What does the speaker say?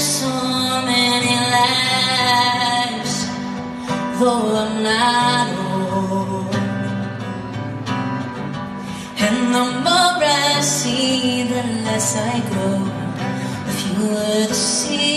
so many lives, though I'm not old. And the more I see, the less I grow. If you were the sea